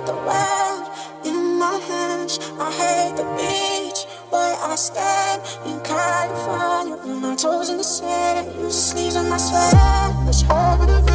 the world in my hands. I hate the beach, but I stand in California with my toes in the sand. Use the sleeves of my sweater, it's hard to